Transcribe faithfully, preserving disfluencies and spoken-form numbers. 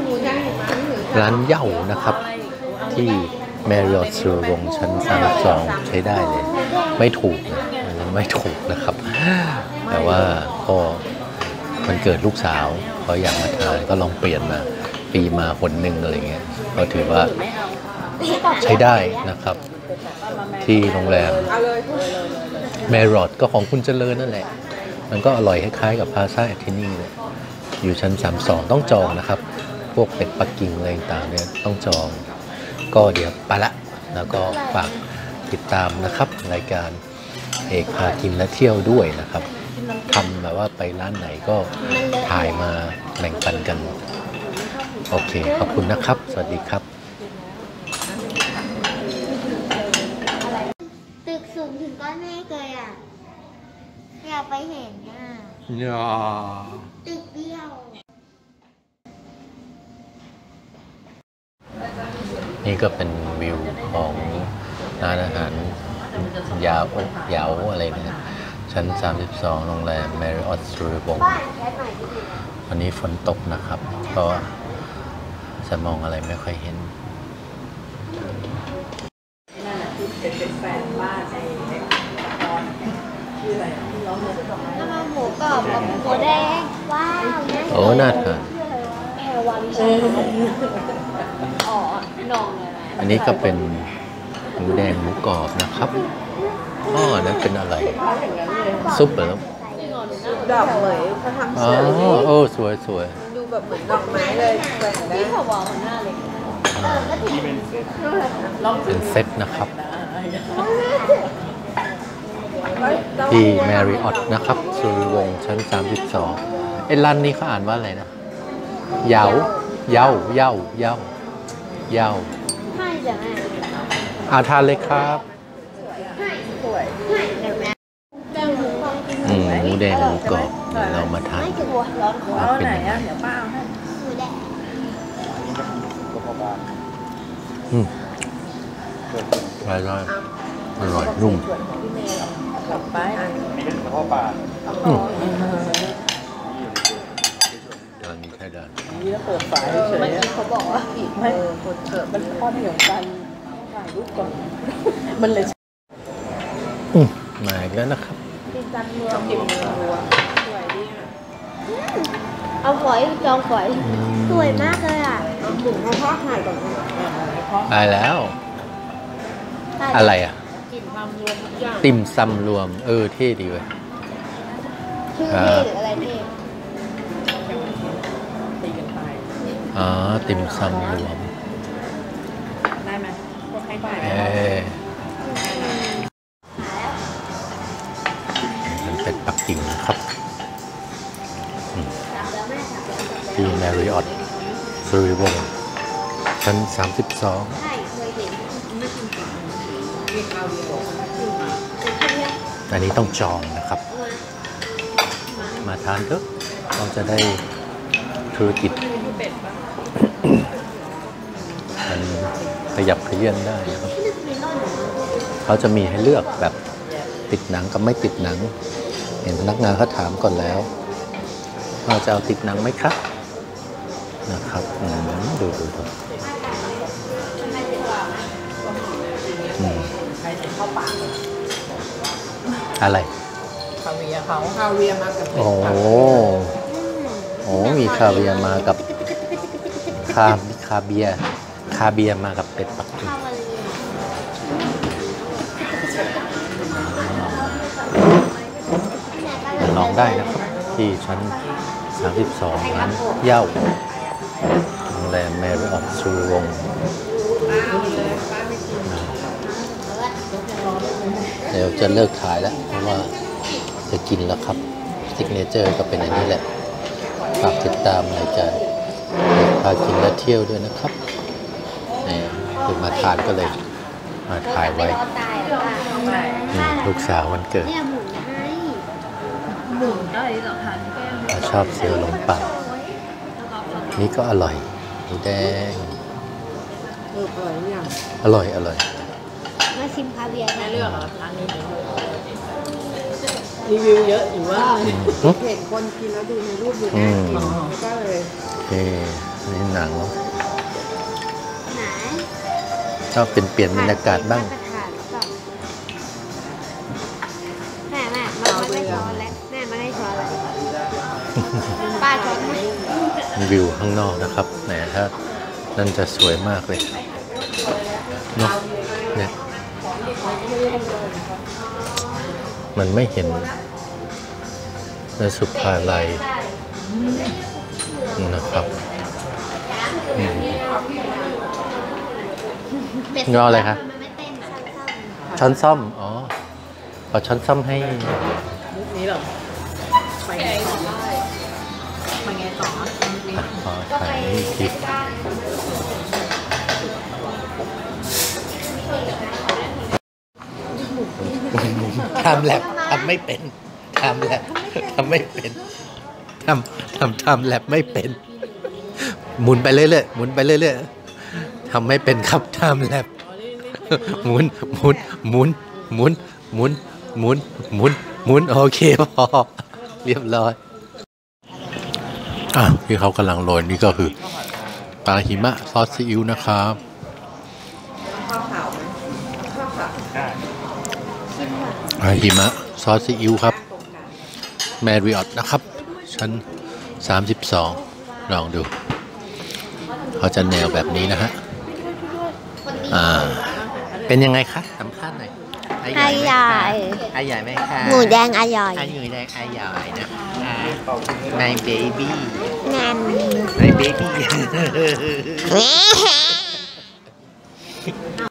ร้านเหย้านะครับที่แมริออทสุรวงศ์ชั้นสามสิบสองใช้ได้เลยไม่ถูกนะไม่ถูกนะครับแต่ว่าก็มันเกิดลูกสาวเขาอยากมาทานก็ลองเปลี่ยนมาปีมาคนหนึ่งอะไรเงี้ยก็ถือว่าใช้ได้นะครับที่โรงแรมแมริออทก็ของคุณเจริญนั่นแหละมันก็อร่อยคล้ายๆกับพาซ่าที่นี่เลยอยู่ชั้นสามสิบสองต้องจองนะครับพวกเป็ดปักกิ่งอะไรต่างๆเนี่ยต้องจองก็เดี๋ยวไปละแล้วก็ฝากติดตามนะครับรายการเอกพากินและเที่ยวด้วยนะครับทำแบบว่าไปร้านไหนก็ถ่ายมาแบ่งปันกันโอเคขอบคุณนะครับสวัสดีครับตึกสูงถึงก้อนเมฆเลยอ่ะอยากไปเห็นอ่ะตึกเดียวนี่ก็เป็นวิวของร้านอาหารยาวยาวอะไรเนี่ยชั้นสามสิบสองโรงแรมแมริออทสุรวงศ์วันนี้ฝนตกนะครับก็จะมองอะไรไม่ค่อยเห็นนั่นแหละที่เป็นแฟนบ้านไอ้ตอนชื่ออะไรที่ร้องเพลงน้ำมันหมูกรอบกับหมูแดงว้าวโอ้น่าทานแพรวาลิชาอ๋อน้องเลยอันนี้ก็เป็นหมูแดงหมูกรอบนะครับอ๋อนั่นเป็นอะไรซุปเหรอดอกเหมยเขาทำอ๋อโอ้สวยสวยดูแบบเหมือนดอกไม้เลยแต่ที่เขาวางมันหน้าเลยเป็นเซตนะครับที่แมริออทนะครับสุรวงศ์ชั้นสามสิบสองไอ้ร้านนี้เขาอ่านว่าอะไรนะเยาเยาเยาเยาเยาใช่จ้ะแม่อาทานเลยครับสวยอืมหมูแดงหมูกรอบเรามาทานไม่กลัวร้อนคอเอาไหนอ่ะเดี๋ยวป้าเอาให้หมูแดงอืมอร่อยอร่อยนุ่มกลับไปนี่เป็นกระเพาะปลาตอนนี้ใช่ได้นี่แล้วเปิดฝาเฉยๆเขาบอกว่าอีกไม่คนเกิดมันข้อเหนียวกันถ่ายรูปก่อนมันเลยอืมมาอีกแล้วนะครับติดจันเมืองติดเมืองรัวสวยดีอ่ะเอาฝอยจองฝอยสวยมากเลยอ่ะเอาถุงเขาทอดถ่ายก่อนได้แล้วอะไรอ่ะติ่มซำรวมทุกอย่างติ่มซำรวมเออเท่ดีเว้ยชื่อเท่หรืออะไรเท่ตีกันไปอ๋อติ่มซำรวมได้ไหมพวกให้ไปเออมันเป็นปักกิ่งนะครับที่แมริออทสุรวงศ์ชั้นสามสิบสองอันนี้ต้องจองนะครับมาทานเถอะเราจะได้ธุรกิจมันขยับเขยื้อนได้นะครับเขาจะมีให้เลือกแบบติดหนังกับไม่ติดหนังเห็นพนักงานเขาถามก่อนแล้วเราจะเอาติดหนังไหมครับนะครับดูดูดูอะไรคาเวียเขาคาเวียมากับโอ้โหมีคาเวียมากับคาคาเบียคาเบียมากับเป็ดปักกิ่งมาลองได้นะครับที่ชั้นสามสิบสองร้านเหย้าโรงแรมแมริออทสุรวงศ์เดี๋ยวจะเลิกขายแล้วเพราะว่าจะกินแล้วครับซิกเนเจอร์ก็เป็นอย่างนี้แหละฝากติดตามรายการพากินและเที่ยวด้วยนะครับนี่คือมาทานก็เลยมาถ่ายไว้ลูกสาววันเกิดหมูได้หรอทานแก้วชอบเสือหลงป่านี่ก็อร่อยหมูแดงอร่อยอร่อยมาชิมคาเวียร์แม่เลือกเหรอร้านนี้รีวิวเยอะอยู่ว่าอืมเห็นคนกินแล้วดูในรูปดูอืน่าม กินก็เลยโอเคนี่หนังไหนชอบเป็นเปลี่ยนบรรยากาศบ้างมตรฐานหรือเปล่าแม่แม่มันไม่ได้ช้อนแล้วแม่ไม่ได้ช้อนแล้วป้าช้อนไหมวิวข้างนอกนะครับแหมถ้านั่นจะสวยมากเลยเนาะเนี่ยมันไม่เห็นในสุภาลัยนะครับอืมงออะไรคะมันไม่เต้นอะช้อนซ่อมอ๋อเอาช้อนซ่อมให้มุกนี้เหรอไปไงต่อไปไงต่อขอถ่ายให้คลิปทำแลบทำไม่เป็นทำแลบทำไม่เป็นทำทำทำแลบไม่เป็น หมุนไปเรื่อยๆหมุนไปเรื่อยๆทำไม่เป็นครับทำแลบหมุนหมุนหมุนหมุนหมุนหมุนหมุนหมุนโอเคพอเรียบร้อยอ่ะที่เขากำลังโรยนี่ก็คือปลาหิมะซอสซีอิ๊วนะครับปลาหิมะซอสซีอิ๊วครับแมริออตนะครับชั้นสามสิบสองลองดูเขาจะแนวแบบนี้นะฮะอ่าเป็นยังไงคะสัมภาษณ์หน่อยอร่อยอร่อยไหมคะหมูแดงอร่อยอร่อยแดงอร่อยนะคะ My baby แนม My baby เอา